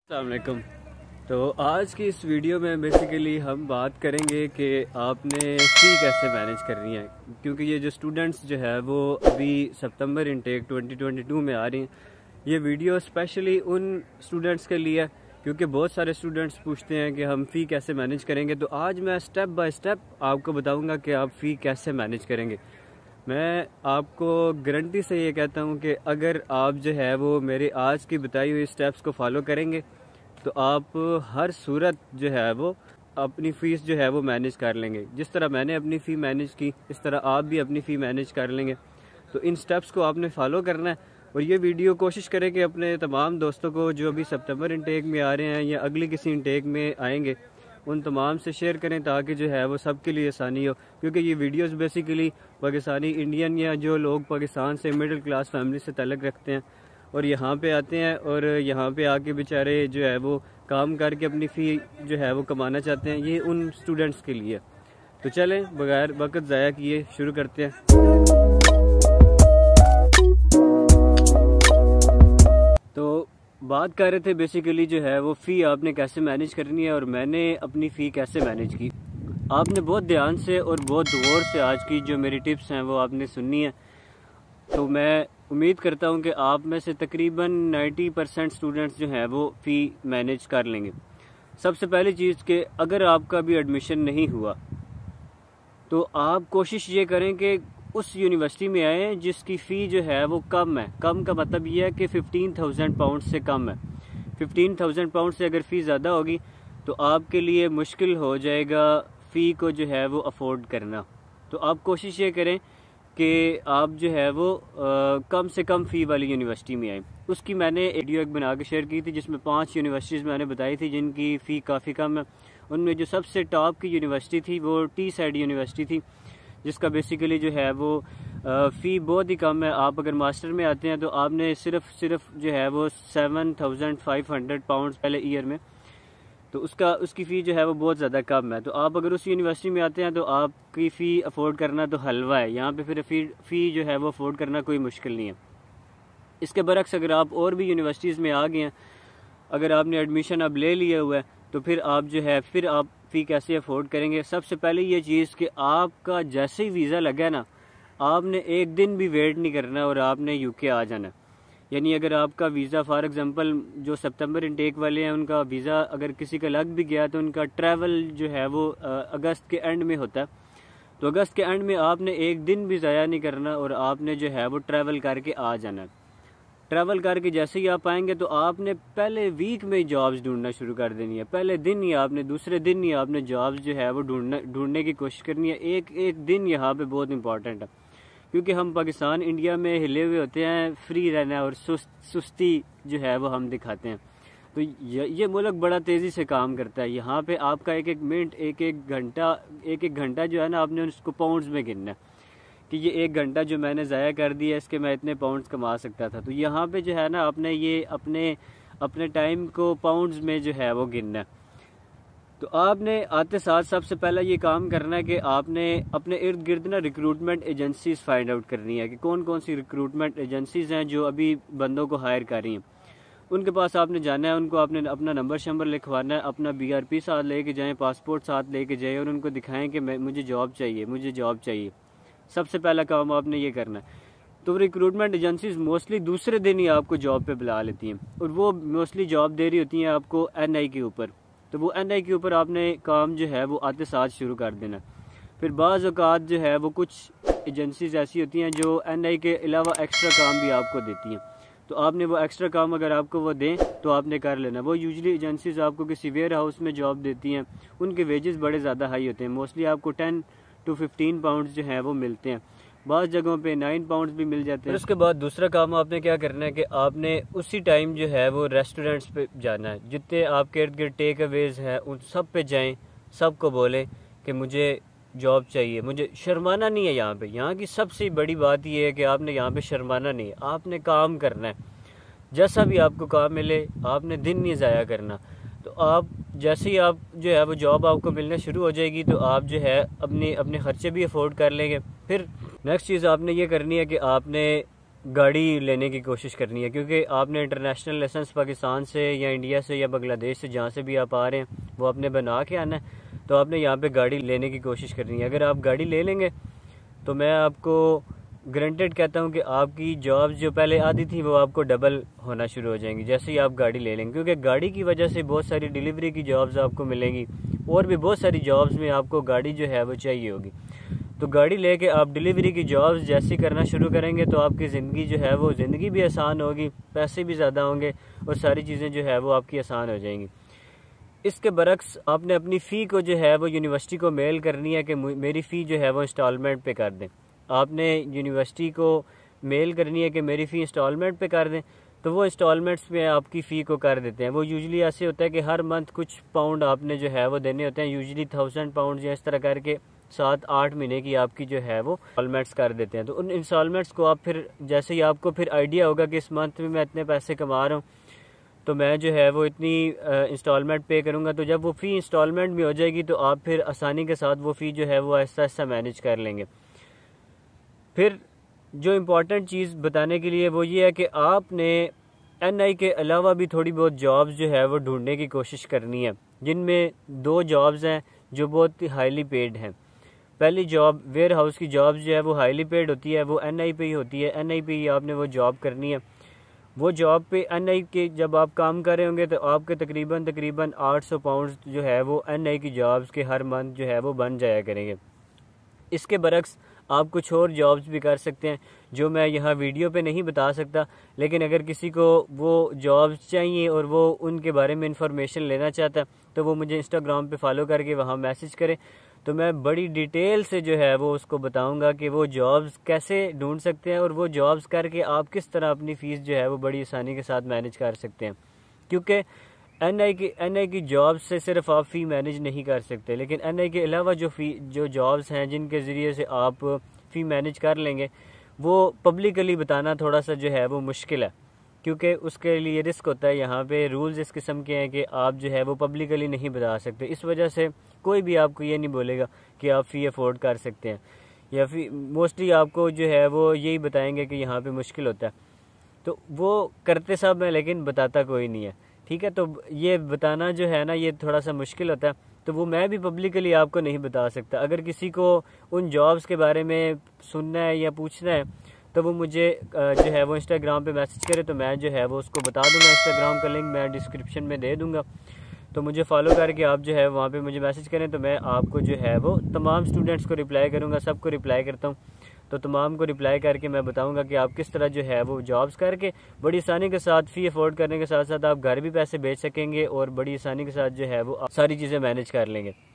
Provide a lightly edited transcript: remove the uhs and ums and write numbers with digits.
अस्सलाम वालेकुम। तो आज की इस वीडियो में बेसिकली हम बात करेंगे कि आपने फ़ी कैसे मैनेज करनी है, क्योंकि ये जो स्टूडेंट्स जो है वो अभी सितंबर इनटेक 2022 में आ रही हैं। ये वीडियो स्पेशली उन स्टूडेंट्स के लिए है क्योंकि बहुत सारे स्टूडेंट्स पूछते हैं कि हम फ़ी कैसे मैनेज करेंगे। तो आज मैं स्टेप बाय स्टेप आपको बताऊँगा कि आप फ़ी कैसे मैनेज करेंगे। मैं आपको गारंटी से ये कहता हूँ कि अगर आप जो है वो मेरे आज की बताई हुई स्टेप्स को फॉलो करेंगे तो आप हर सूरत जो है वो अपनी फ़ीस जो है वो मैनेज कर लेंगे। जिस तरह मैंने अपनी फ़ी मैनेज की इस तरह आप भी अपनी फ़ी मैनेज कर लेंगे। तो इन स्टेप्स को आपने फॉलो करना है और ये वीडियो कोशिश करें कि अपने तमाम दोस्तों को जो अभी सितंबर इनटेक में आ रहे हैं या अगली किसी इनटेक में आएंगे उन तमाम से शेयर करें ताकि जो है वो सबके लिए आसानी हो। क्योंकि ये वीडियोस बेसिकली पाकिस्तानी इंडियन या जो लोग पाकिस्तान से मिडिल क्लास फैमिली से ताल्लुक़ रखते हैं और यहाँ पे आते हैं और यहाँ पे आके बेचारे जो है वो काम करके अपनी फ़ी जो है वो कमाना चाहते हैं, ये उन स्टूडेंट्स के लिए। तो चलें बगैर वक्त ज़ाया किए शुरू करते हैं। तो बात कर रहे थे बेसिकली जो है वो फ़ी आपने कैसे मैनेज करनी है और मैंने अपनी फ़ी कैसे मैनेज की। आपने बहुत ध्यान से और बहुत गौर से आज की जो मेरी टिप्स हैं वो आपने सुननी है। तो मैं उम्मीद करता हूं कि आप में से तकरीबन 90% स्टूडेंट्स जो हैं वो फ़ी मैनेज कर लेंगे। सबसे पहली चीज़ कि अगर आपका भी एडमिशन नहीं हुआ तो आप कोशिश ये करें कि उस यूनिवर्सिटी में आएँ जिसकी फ़ी जो है वो कम है। कम का मतलब ये है कि 15,000 पाउंड से कम है। 15,000 पाउंड से अगर फ़ी ज़्यादा होगी तो आपके लिए मुश्किल हो जाएगा फ़ी को जो है वो अफोर्ड करना। तो आप कोशिश ये करें कि आप जो है वो कम से कम फ़ी वाली यूनिवर्सिटी में आए। उसकी मैंने वीडियो एक बना के शेयर की थी जिसमें 5 यूनिवर्सिटीज़ मैंने बताई थी जिनकी फ़ी काफ़ी कम है। उनमें जो सबसे टॉप की यूनिवर्सिटी थी वो टीसाइड यूनिवर्सिटी थी जिसका बेसिकली जो है वो फ़ी बहुत ही कम है। आप अगर मास्टर में आते हैं तो आपने सिर्फ जो है वो 7,500 पाउंड पहले ईयर में, तो उसकी फ़ी जो है वो बहुत ज़्यादा कम है। तो आप अगर उस यूनिवर्सिटी में आते हैं तो आपकी फ़ी अफोर्ड करना तो हलवा है। यहाँ पे फिर फ़ी जो है वो अफोर्ड करना कोई मुश्किल नहीं है। इसके बरक्स अगर आप और भी यूनिवर्सिटीज़ में आ गए हैं, अगर आपने एडमिशन अब ले लिया हुआ है तो फिर आप जो है फिर आप फ़ी कैसे अफोर्ड करेंगे। सबसे पहले ये चीज़ कि आपका जैसे ही वीज़ा लगा ना, आपने एक दिन भी वेट नहीं करना और आपने UK आ जाना। यानी अगर आपका वीज़ा फॉर एग्ज़ाम्पल जो सितंबर इनटेक वाले हैं उनका वीज़ा अगर किसी का लग भी गया तो उनका ट्रैवल जो है वो अगस्त के एंड में होता है। तो अगस्त के एंड में आपने एक दिन भी ज़ाया नहीं करना और आपने जो है वो ट्रैवल करके आ जाना। ट्रैवल करके जैसे ही आप आएंगे तो आपने पहले वीक में जॉब्स ढूंढना शुरू कर देनी है। पहले दिन ही आपने दूसरे दिन ही आपने जॉब्स जो है वो ढूंढने की कोशिश करनी है। एक दिन यहाँ पे बहुत इंपॉर्टेंट है क्योंकि हम पाकिस्तान इंडिया में हिले हुए होते हैं, फ्री रहना और सुस्ती जो है वो हम दिखाते हैं। तो ये मुल्क बड़ा तेज़ी से काम करता है। यहाँ पे आपका एक एक मिनट एक एक घंटा जो है ना आपने उसको पाउंड्स में गिनना है कि ये 1 घंटा जो मैंने ज़ाया कर दिया इसके मैं इतने पाउंड्स कमा सकता था। तो यहाँ पे जो है ना आपने ये अपने टाइम को पाउंड्स में जो है वो गिनना है। तो आपने आते साथ सबसे पहला ये काम करना है कि आपने अपने इर्द गिर्द ना रिक्रूटमेंट एजेंसीज फाइंड आउट करनी है कि कौन कौन सी रिक्रूटमेंट एजेंसीज हैं जो अभी बंदों को हायर कर रही हैं। उनके पास आपने जाना है, उनको आपने अपना नंबर शंबर लिखवाना है, अपना BRP साथ लेके जाएं, पासपोर्ट साथ लेके जाएं और उनको दिखाएं कि मुझे जॉब चाहिए। सबसे पहला काम आपने ये करना है। तो रिक्रूटमेंट एजेंसीज मोस्टली दूसरे दिन ही आपको जॉब पे बुला लेती हैं और वो मोस्टली जॉब दे रही होती हैं आपको NI के ऊपर। तो वो NI के ऊपर आपने काम जो है वो आते साथ शुरू कर देना। फिर बाज़ औक़ात जो है वो कुछ एजेंसीज ऐसी होती हैं जो NI के अलावा एक्स्ट्रा काम भी आपको देती हैं। तो आपने वो एक्स्ट्रा काम अगर आपको वो दें तो आपने कर लेना। वो यूजुअली एजेंसीज आपको किसी वेयर हाउस में जॉब देती हैं, उनके वेजेस बड़े ज़्यादा हाई होते हैं। मोस्टली आपको 10 to 15 पाउंड जो है वो मिलते हैं, बाज़ जगहों पे 9 पाउंड भी मिल जाते हैं। उसके बाद दूसरा काम आपने क्या करना है कि आपने उसी टाइम जो है वो रेस्टोरेंट्स पे जाना है। जितने आपके इर्द गिर्द टेक अवेज हैं उन सब पे जाएं, सबको बोलें कि मुझे जॉब चाहिए। मुझे शर्माना नहीं है। यहाँ की सबसे बड़ी बात ये है कि आपने यहाँ पे शर्माना नहीं है, आपने काम करना है। जैसा भी आपको काम मिले आपने दिन नहीं ज़ाया करना। तो आप जैसे ही आप जो है वो जॉब आपको मिलना शुरू हो जाएगी तो आप जो है अपने खर्चे भी अफोर्ड कर लेंगे। फिर नेक्स्ट चीज़ आपने ये करनी है कि आपने गाड़ी लेने की कोशिश करनी है, क्योंकि आपने इंटरनेशनल लाइसेंस पाकिस्तान से या इंडिया से या बांग्लादेश से जहाँ से भी आप आ रहे हैं वो आपने बना के आना है। तो आपने यहाँ पे गाड़ी लेने की कोशिश करनी है। अगर आप गाड़ी ले लेंगे तो मैं आपको ग्रंटेड कहता हूँ कि आपकी जॉब्स जो पहले आधी थी वो आपको डबल होना शुरू हो जाएंगी जैसे ही आप गाड़ी ले लेंगे, क्योंकि गाड़ी की वजह से बहुत सारी डिलीवरी की जॉब्स आपको मिलेंगी और भी बहुत सारी जॉब्स में आपको गाड़ी जो है वो चाहिए होगी। तो गाड़ी लेके आप डिलीवरी की जॉब्स जैसे करना शुरू करेंगे तो आपकी ज़िंदगी जो है वो ज़िंदगी भी आसान होगी, पैसे भी ज़्यादा होंगे और सारी चीज़ें जो है वो आपकी आसान हो जाएंगी। इसके बरक्स आपने अपनी फ़ी को जो है वो यूनिवर्सिटी को मेल करनी है कि मेरी फ़ी जो है वो इंस्टॉलमेंट पे कर दें। आपने यूनिवर्सिटी को मेल करनी है कि मेरी फ़ी इंस्टॉलमेंट पे कर दें, तो वो इंस्टॉलमेंट्स में आपकी फ़ी को कर देते हैं। वो यूजुअली ऐसे होता है कि हर मंथ कुछ पाउंड आपने जो है वो देने होते हैं, यूजुअली 1000 पाउंड या इस तरह करके 7-8 महीने की आपकी जो है वो इंस्टॉलमेंट्स कर देते हैं। तो उन इंस्टॉलमेंट्स को आप फिर जैसे ही आपको फिर आइडिया होगा कि इस मंथ में मैं इतने पैसे कमा रहा हूँ तो मैं जो है वो इतनी इंस्टॉलमेंट पे करूँगा, तो जब वो फ़ी इंस्टॉलमेंट में हो जाएगी तो आप फिर आसानी के साथ वो फ़ी जो है वो आहिस्ता आहिस्ता मैनेज कर लेंगे। फिर जो इम्पोर्टेंट चीज़ बताने के लिए वो ये है कि आपने NI के अलावा भी थोड़ी बहुत जॉब्स जो है वो ढूंढने की कोशिश करनी है, जिनमें 2 जॉब्स हैं जो बहुत ही हाईली पेड हैं। पहली जॉब वेयर हाउस की जॉब जो है वो हाईली पेड होती है, वो NI पे ही होती है, NI पे ही आपने वो जॉब करनी है। वो जॉब पे NI के जब आप काम कर रहे होंगे तो आपके तकरीबन 800 पाउंड जो है वो NI की जॉब्स के हर मंथ जो है वो बन जाया करेंगे। इसके बरक्स आप कुछ और जॉब्स भी कर सकते हैं जो मैं यहाँ वीडियो पे नहीं बता सकता, लेकिन अगर किसी को वो जॉब्स चाहिए और वो उनके बारे में इंफॉर्मेशन लेना चाहता है तो वो मुझे इंस्टाग्राम पे फॉलो करके वहाँ मैसेज करें, तो मैं बड़ी डिटेल से जो है वो उसको बताऊंगा कि वो जॉब्स कैसे ढूंढ सकते हैं और वो जॉब्स करके आप किस तरह अपनी फ़ीस जो है वो बड़ी आसानी के साथ मैनेज कर सकते हैं। क्योंकि NI की जॉब से सिर्फ आप फ़ी मैनेज नहीं कर सकते, लेकिन NI के अलावा जो जॉब्स हैं जिनके ज़रिए से आप फ़ी मैनेज कर लेंगे वो पब्लिकली बताना थोड़ा सा जो है वो मुश्किल है, क्योंकि उसके लिए रिस्क होता है। यहाँ पे रूल्स इस किस्म के हैं कि आप जो है वो पब्लिकली नहीं बता सकते। इस वजह से कोई भी आपको ये नहीं बोलेगा कि आप फ़ी अफोर्ड कर सकते हैं, या फिर मोस्टली आपको जो है वो यही बताएंगे कि यहाँ पे मुश्किल होता है। तो वो करते सब हैं लेकिन बताता कोई नहीं है, ठीक है। तो ये बताना जो है ना ये थोड़ा सा मुश्किल होता है, तो वो मैं भी पब्लिकली आपको नहीं बता सकता। अगर किसी को उन जॉब्स के बारे में सुनना है या पूछना है तो वो मुझे जो है वो इंस्टाग्राम पे मैसेज करे, तो मैं जो है वो उसको बता दूंगा। इंस्टाग्राम का लिंक मैं डिस्क्रिप्शन में दे दूंगा, तो मुझे फॉलो करके आप जो है वहाँ पे मुझे मैसेज करें, तो मैं आपको जो है वो तमाम स्टूडेंट्स को रिप्लाई करूँगा, सबको रिप्लाई करता हूँ। तो तमाम को रिप्लाई करके मैं बताऊंगा कि आप किस तरह जो है वो जॉब्स करके बड़ी आसानी के साथ फ़ी अफोर्ड करने के साथ साथ आप घर भी पैसे भेज सकेंगे और बड़ी आसानी के साथ जो है वो सारी चीज़ें मैनेज कर लेंगे।